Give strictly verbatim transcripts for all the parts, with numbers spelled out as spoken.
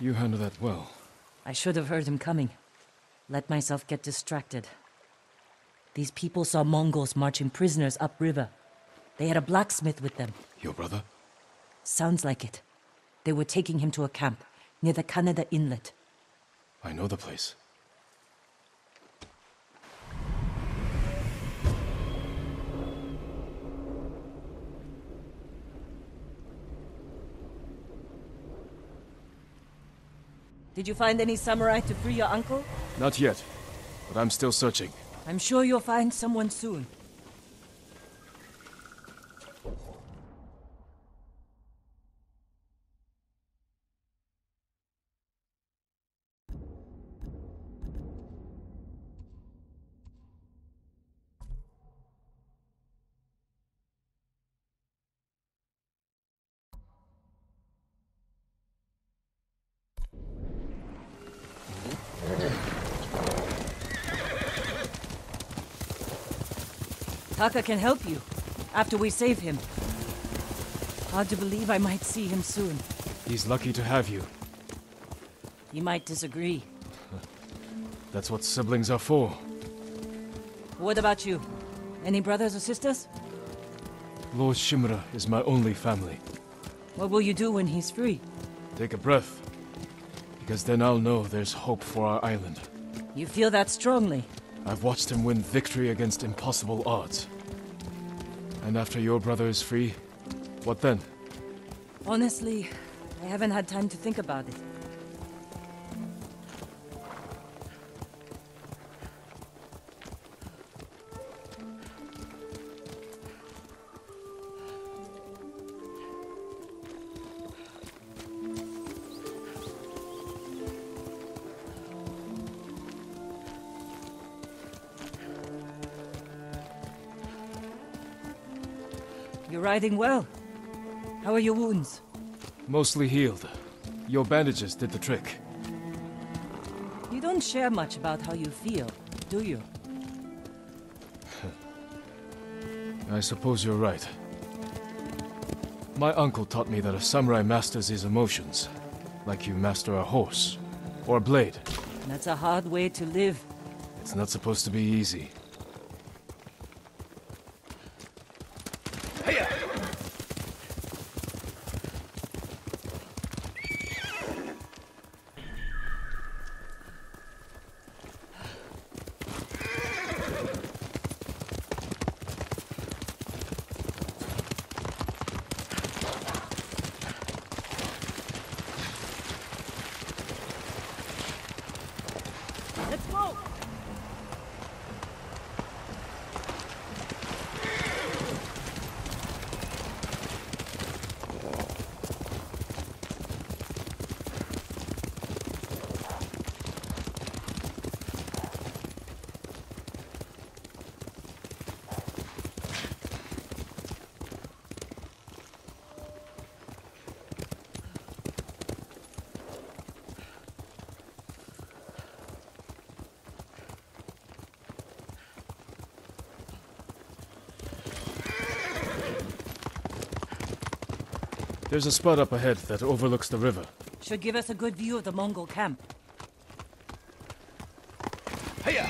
You handle that well. I should have heard him coming. Let myself get distracted. These people saw Mongols marching prisoners upriver. They had a blacksmith with them. Your brother? Sounds like it. They were taking him to a camp near the Kaneda Inlet. I know the place. Did you find any samurai to free your uncle? Not yet, but I'm still searching. I'm sure you'll find someone soon. Taka can help you, after we save him. Hard to believe I might see him soon. He's lucky to have you. He might disagree. That's what siblings are for. What about you? Any brothers or sisters? Lord Shimura is my only family. What will you do when he's free? Take a breath. Because then I'll know there's hope for our island. You feel that strongly? I've watched him win victory against impossible odds. And after your brother is free, what then? Honestly, I haven't had time to think about it. You're riding well. How are your wounds? Mostly healed. Your bandages did the trick. You don't share much about how you feel, do you? I suppose you're right. My uncle taught me that a samurai masters his emotions, like you master a horse, or a blade. That's a hard way to live. It's not supposed to be easy. Let's go! There's a spot up ahead that overlooks the river. Should give us a good view of the Mongol camp. Hiya!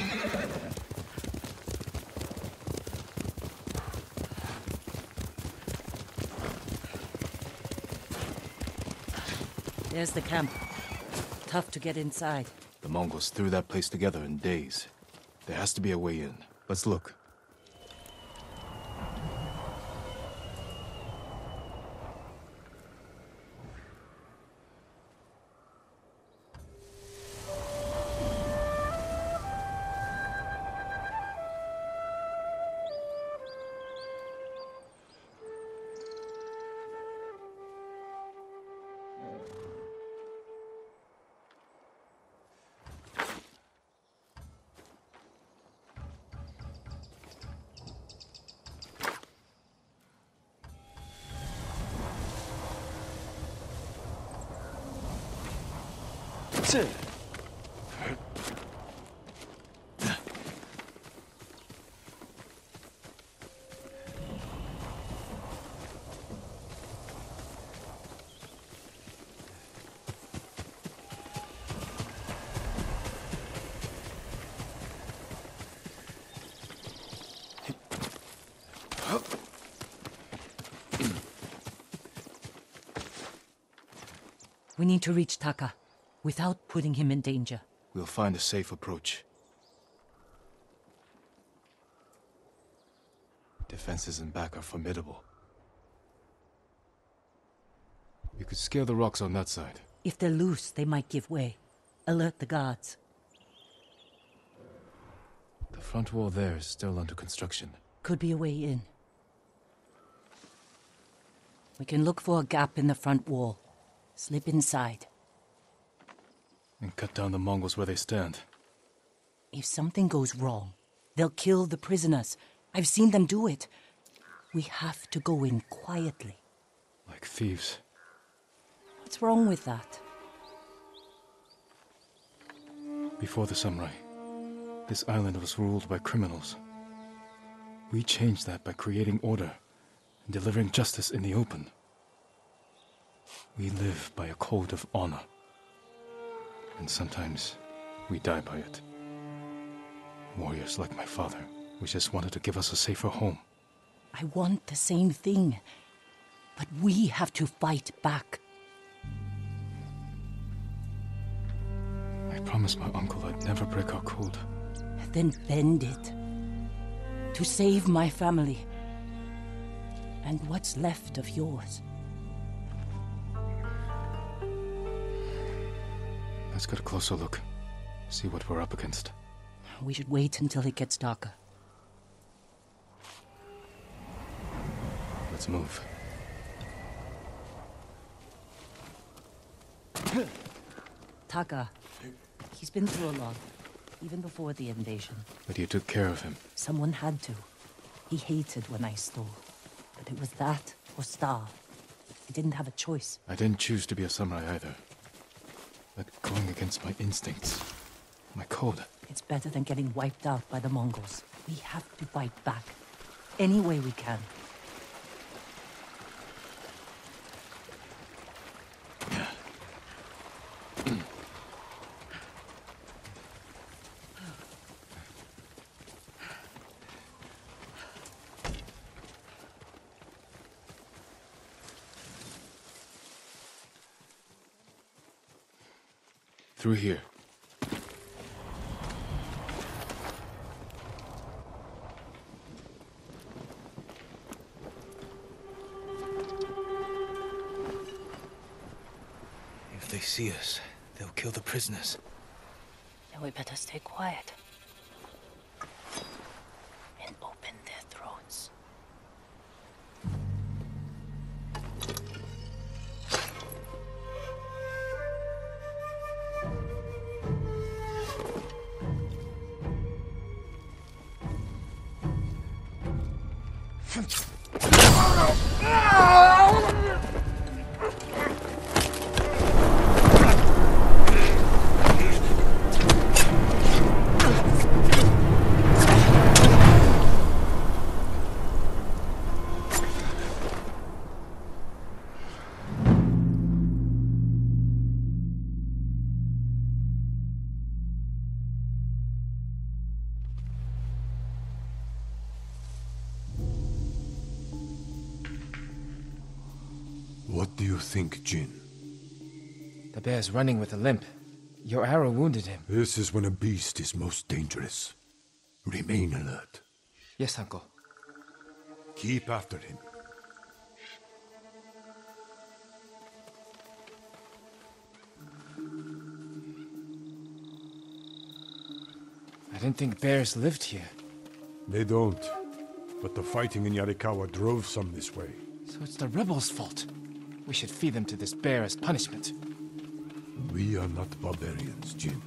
There's the camp. Tough to get inside. The Mongols threw that place together in days. There has to be a way in. Let's look. We need to reach Taka, without putting him in danger. We'll find a safe approach. Defenses in back are formidable. You could scale the rocks on that side. If they're loose, they might give way. Alert the guards. The front wall there is still under construction. Could be a way in. We can look for a gap in the front wall. Slip inside. And cut down the Mongols where they stand. If something goes wrong, they'll kill the prisoners. I've seen them do it. We have to go in quietly. Like thieves. What's wrong with that? Before the samurai, this island was ruled by criminals. We changed that by creating order and delivering justice in the open. We live by a code of honor. And sometimes we die by it. Warriors like my father, we just wanted to give us a safer home. I want the same thing. But we have to fight back. I promised my uncle I'd never break our code. Then bend it. To save my family. And what's left of yours. Let's get a closer look. See what we're up against. We should wait until it gets darker. Let's move. Taka. He's been through a lot. Even before the invasion. But you took care of him. Someone had to. He hated when I stole. But it was that or starve. I didn't have a choice. I didn't choose to be a samurai either. But going against my instincts. My code. It's better than getting wiped out by the Mongols. We have to fight back. Any way we can. Through here. If they see us, they'll kill the prisoners. Then we better stay quiet. And open their throats. What do you think, Jin? The bear's running with a limp. Your arrow wounded him. This is when a beast is most dangerous. Remain alert. Yes, uncle. Keep after him. I didn't think bears lived here. They don't. But the fighting in Yarikawa drove some this way. So it's the rebels' fault. We should feed them to this bear as punishment. We are not barbarians, Jin.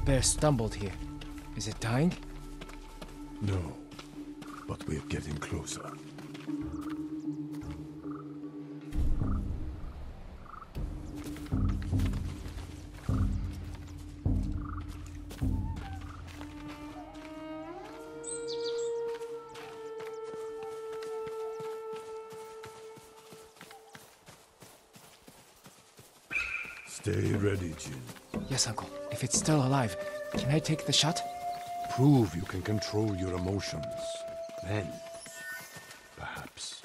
bear stumbled here. Is it dying? No, but we're getting closer. Stay ready, Jin. Yes, Uncle. If it's still alive, can I take the shot? Prove you can control your emotions. Then, perhaps.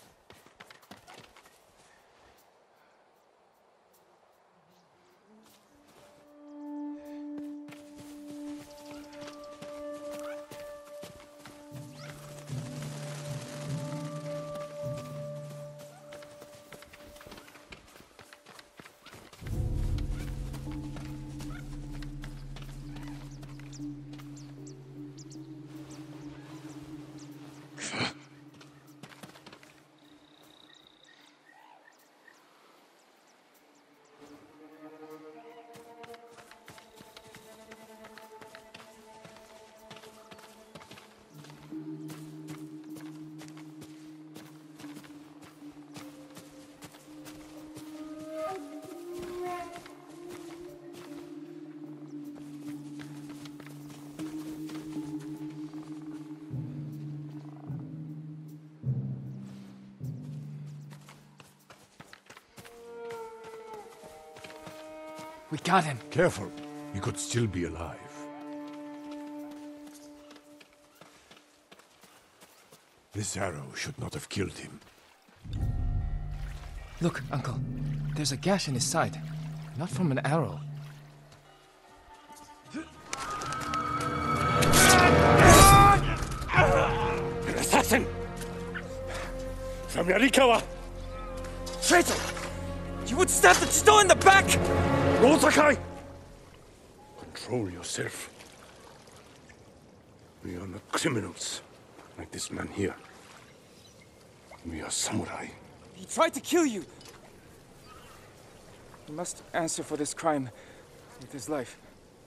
We got him. Careful. He could still be alive. This arrow should not have killed him. Look, Uncle. There's a gash in his side. Not from an arrow. An assassin! From Yarikawa! Traitor! You would stab the Chido in the back! Rosakai! Control yourself. We are not criminals, like this man here. We are samurai. He tried to kill you! He must answer for this crime with his life.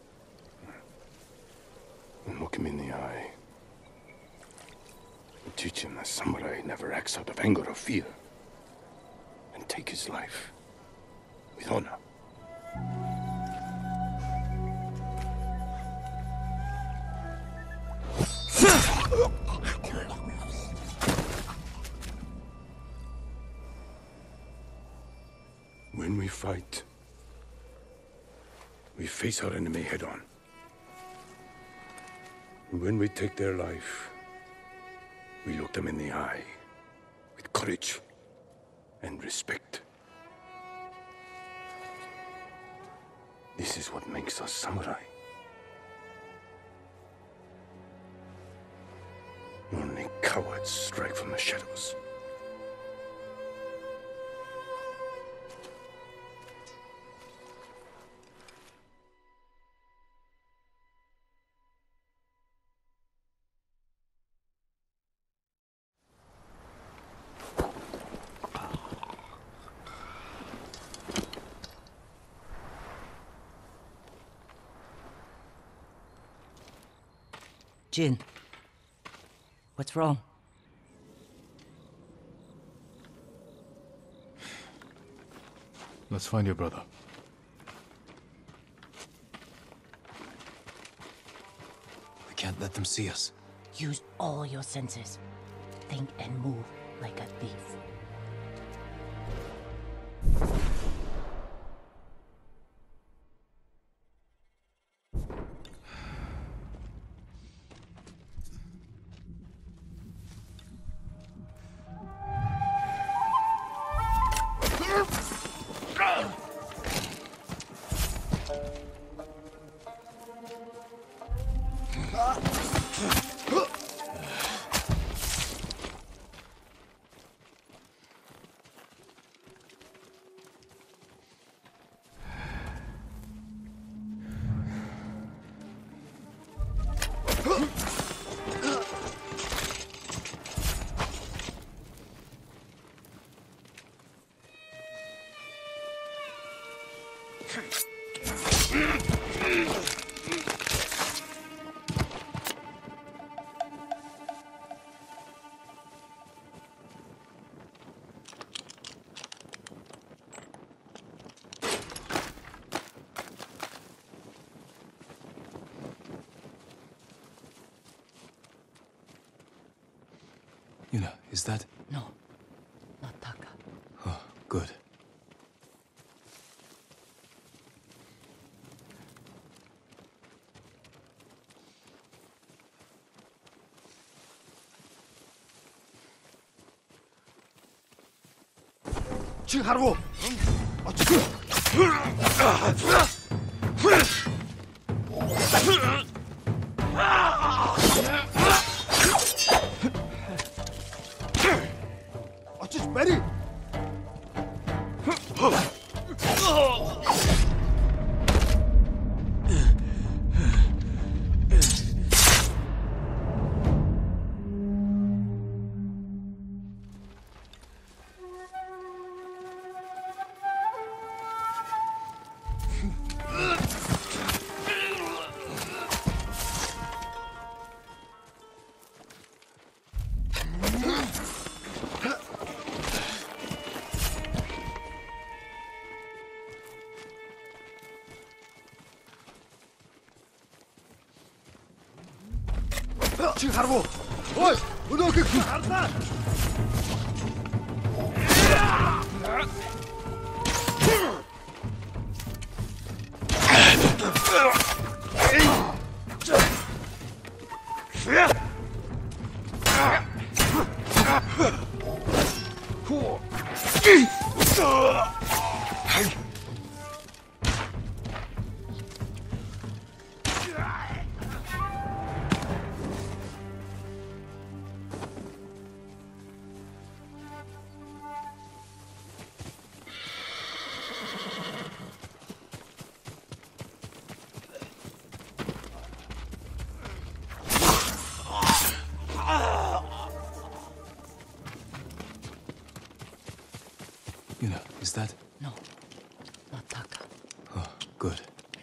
And look him in the eye. And teach him that samurai never acts out of anger or fear. And take his life with honor. When we fight, we face our enemy head-on. When we take their life, we look them in the eye with courage and respect. This is what makes us samurai. Only cowards strike from the shadows. Jin, what's wrong? Let's find your brother. We can't let them see us. Use all your senses. Think and move like a thief. Yuna, is that... No, not Taka. Oh, good. 지금 가라고! 아, 지금! 아, 저 메리! 지금 가라고! 어이! 너 그, 그, 알았다! Yuna, is that... No, not Taka. Oh, good.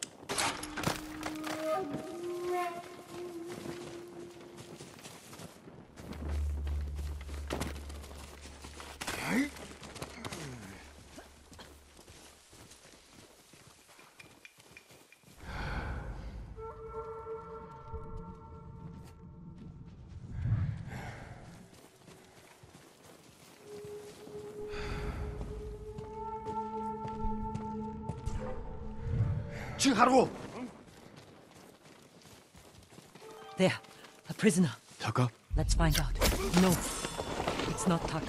지금 가라고! There, a prisoner. Taka? Let's find out. No, it's not Taka.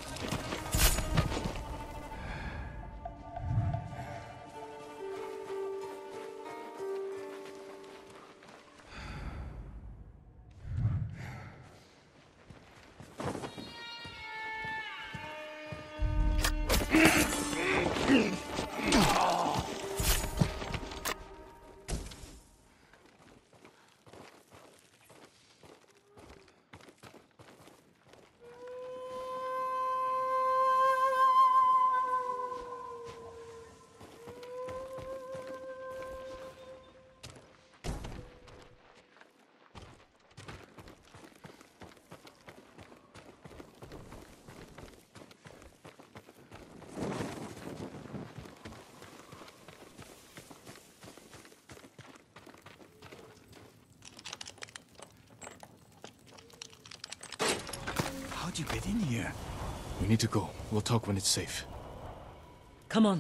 How'd you get in here? We need to go. We'll talk when it's safe. Come on.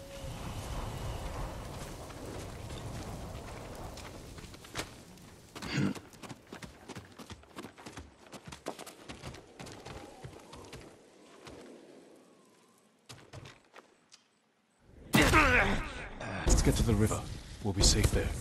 Let's get to the river. We'll be safe there.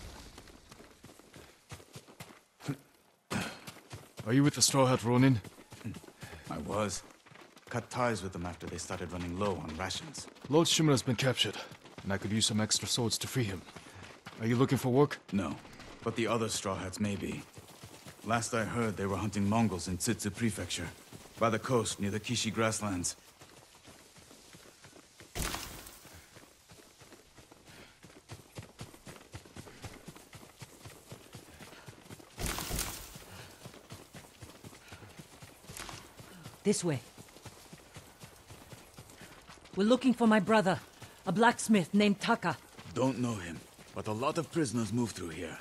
Are you with the Straw Hat Ronin? I was. Cut ties with them after they started running low on rations. Lord Shimura's been captured, and I could use some extra swords to free him. Are you looking for work? No, but the other Straw Hats may be. Last I heard, they were hunting Mongols in Tsutsu Prefecture, by the coast near the Kishi grasslands. This way. We're looking for my brother, a blacksmith named Taka. Don't know him, but a lot of prisoners move through here.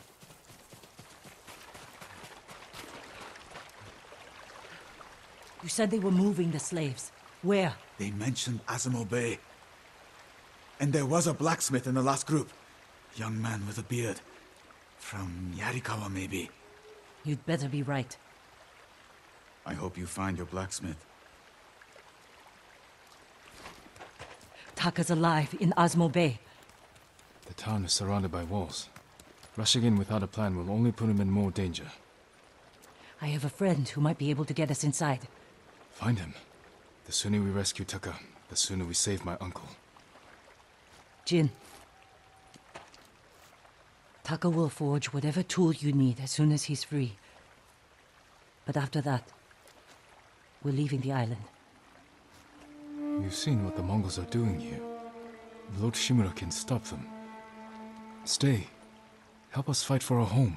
You said they were moving the slaves. Where? They mentioned Azamo Bay. And there was a blacksmith in the last group. Young man with a beard. From Yarikawa, maybe. You'd better be right. I hope you find your blacksmith. Taka's alive in Azamo Bay. The town is surrounded by walls. Rushing in without a plan will only put him in more danger. I have a friend who might be able to get us inside. Find him. The sooner we rescue Taka, the sooner we save my uncle. Jin. Taka will forge whatever tool you need as soon as he's free. But after that, we're leaving the island. You've seen what the Mongols are doing here. Lord Shimura can stop them. Stay. Help us fight for a home.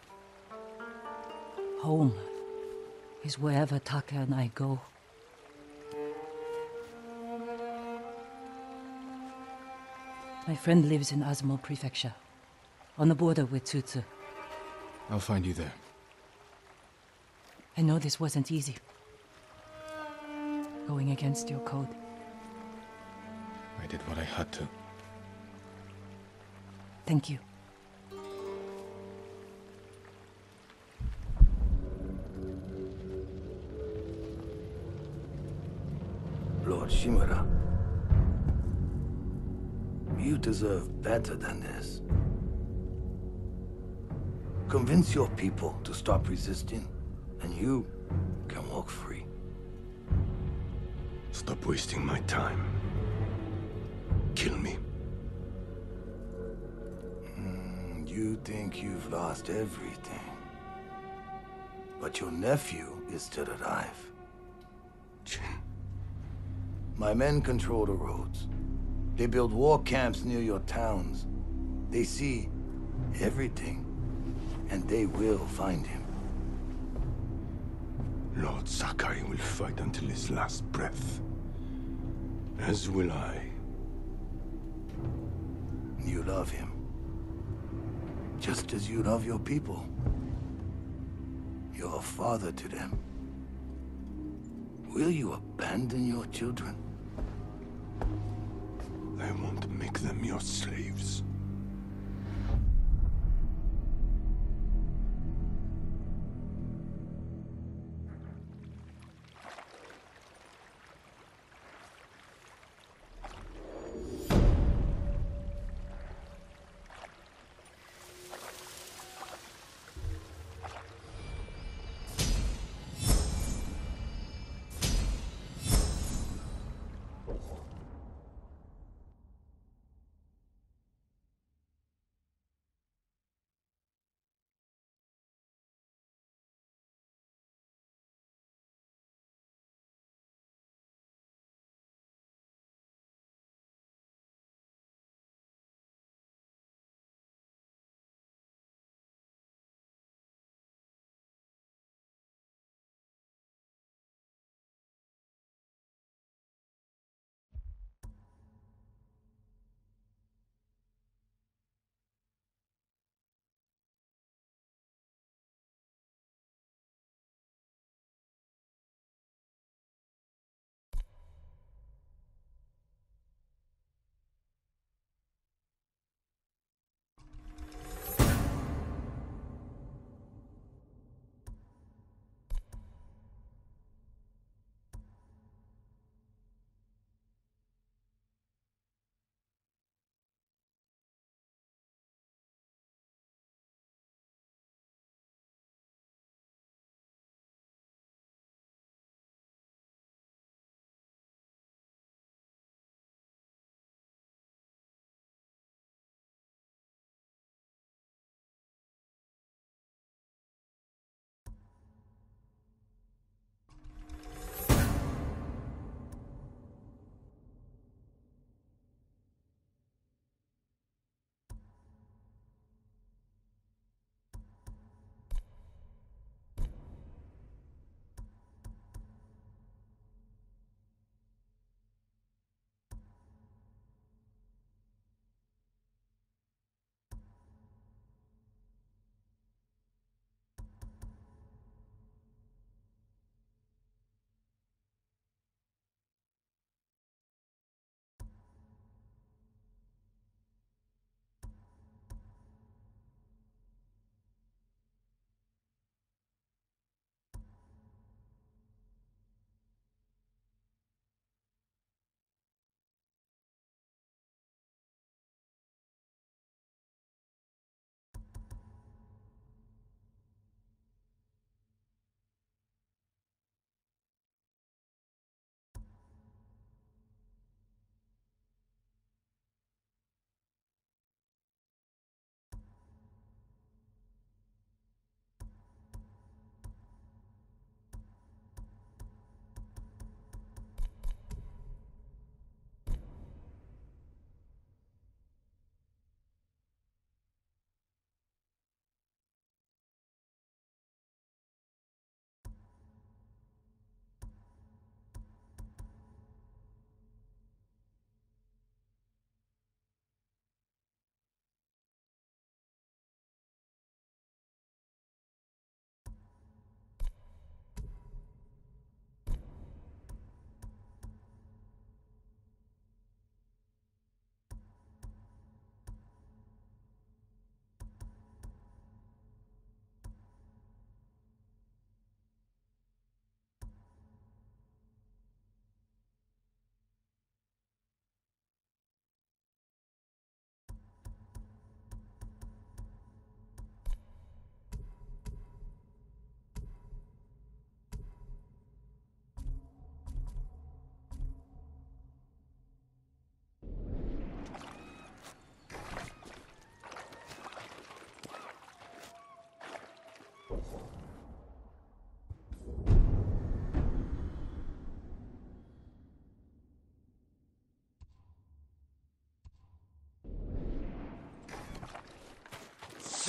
Home is wherever Taka and I go. My friend lives in Azamo Prefecture, on the border with Tsutsu. I'll find you there. I know this wasn't easy. Going against your code. I did what I had to. Thank you. Lord Shimura, you deserve better than this. Convince your people to stop resisting, and you can walk free. Stop wasting my time. Kill me. Mm, you think you've lost everything. But your nephew is still alive. Jin. My men control the roads. They build war camps near your towns. They see everything, and they will find him. Lord Sakai will fight until his last breath. As will I. You love him. Just as you love your people. You're a father to them. Will you abandon your children? I won't make them your slaves.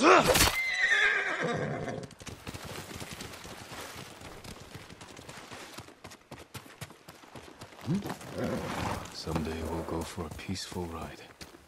Someday we'll go for a peaceful ride.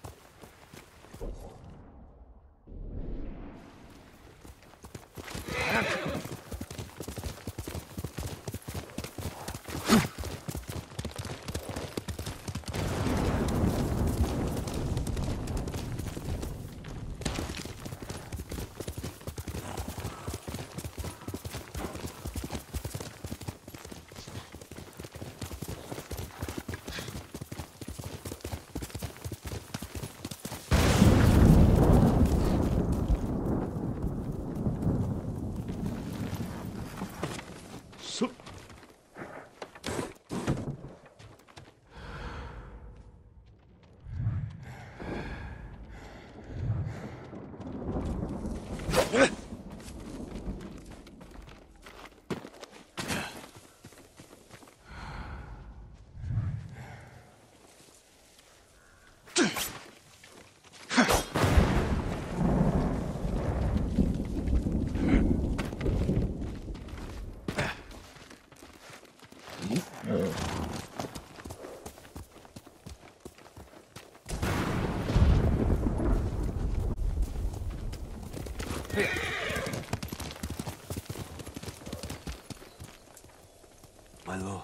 My lord.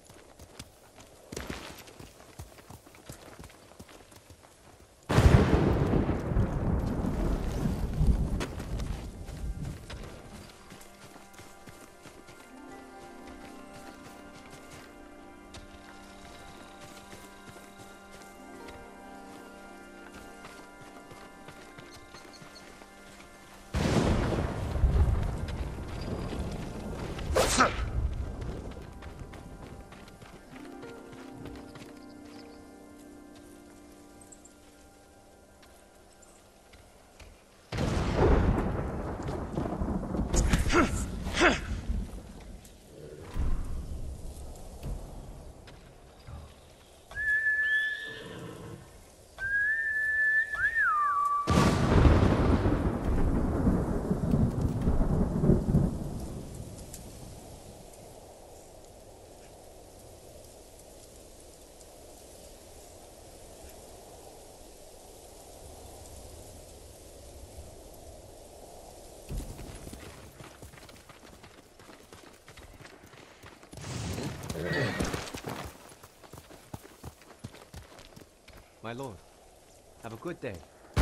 My lord, have a good day.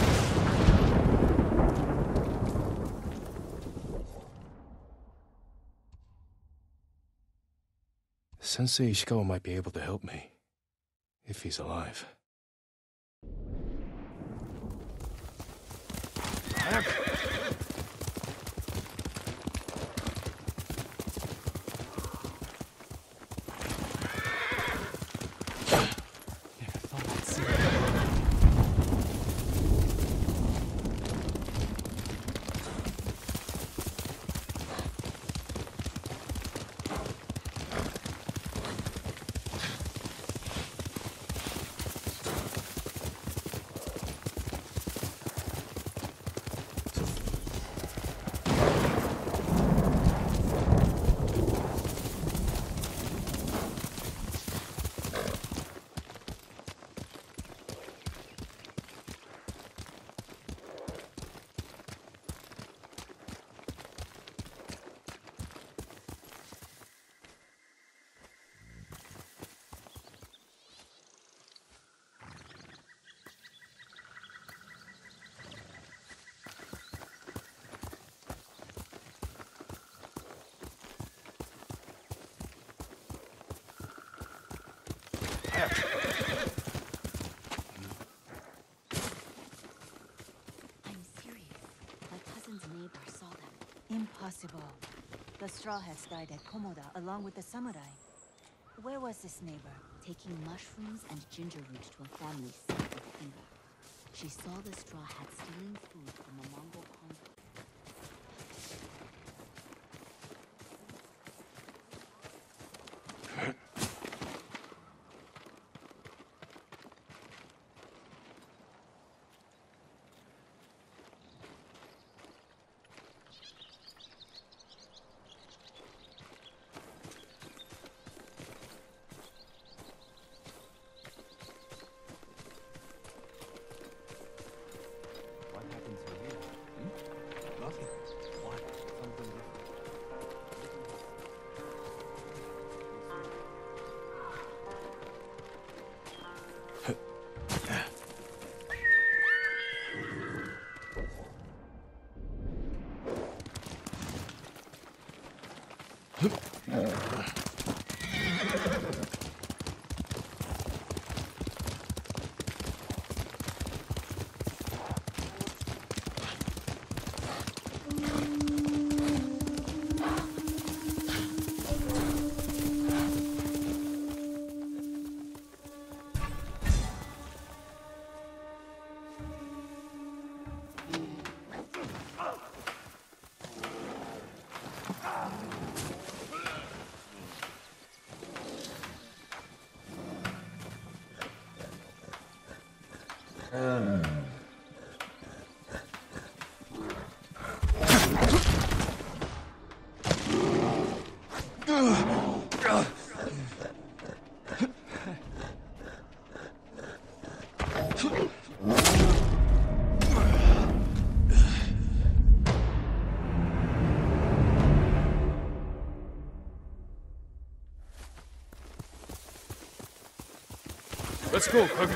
Sensei Ishikawa might be able to help me, if he's alive. I'm serious. My cousin's neighbor saw them. Impossible. The Straw Hats died at Komoda along with the samurai. Where was this neighbor? Taking mushrooms and ginger root to a family sick with fever. She saw the Straw Hats stealing food from a Mongol convoy. Let's go, Kug.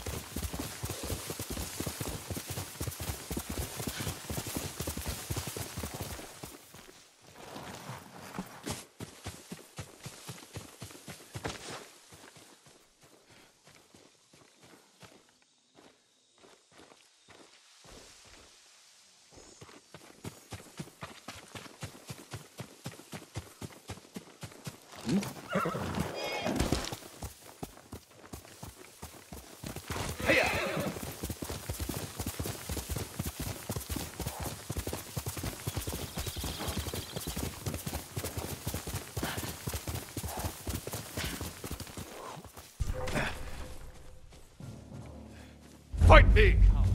Fight me!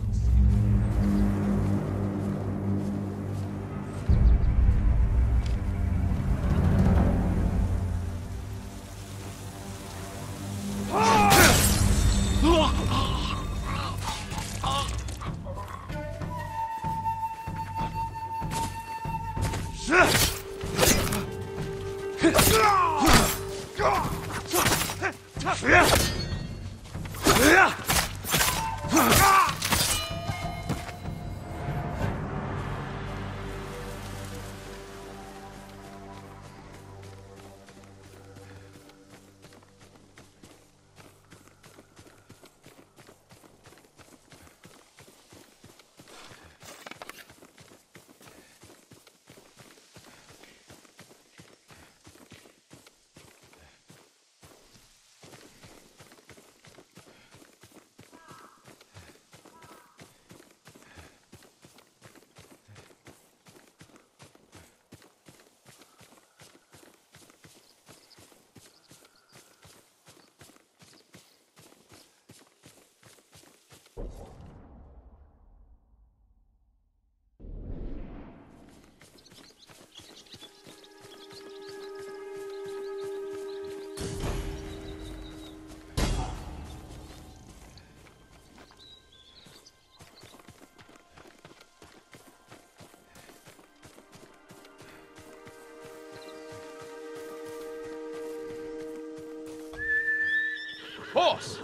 Horse!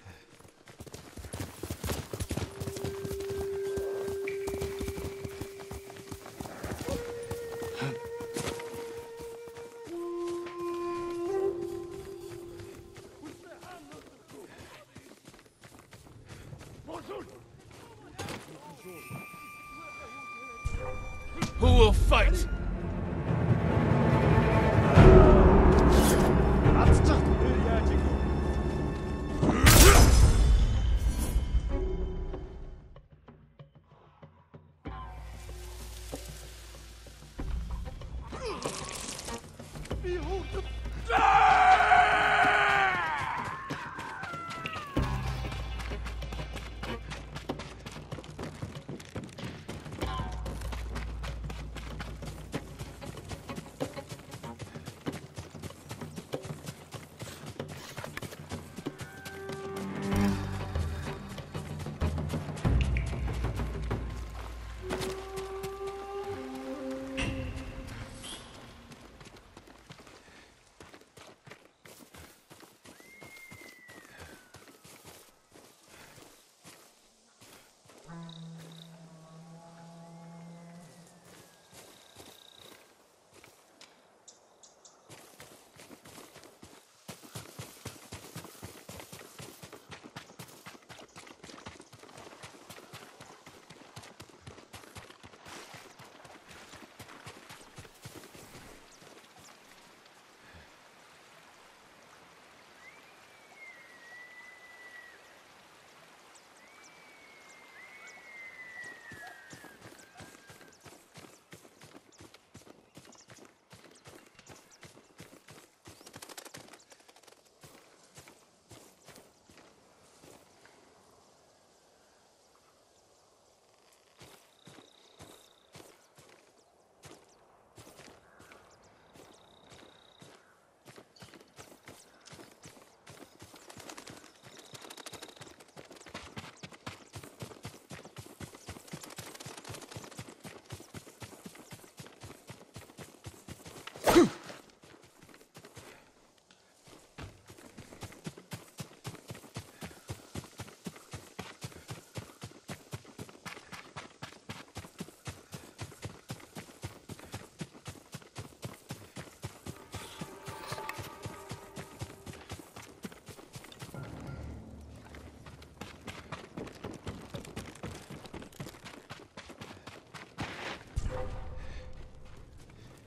Who will fight?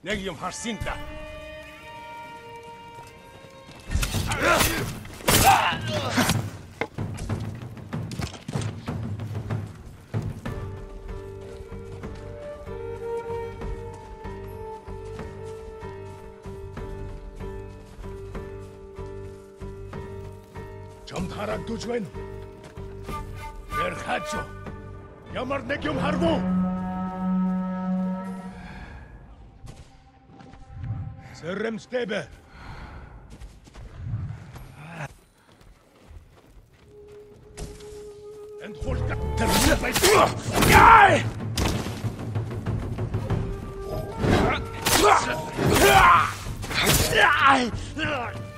Negium Harsinta. Jomtarak Dujwen. Verhacho. Yamar Negium Hargu. Serem Stebe. And Holka. Guy!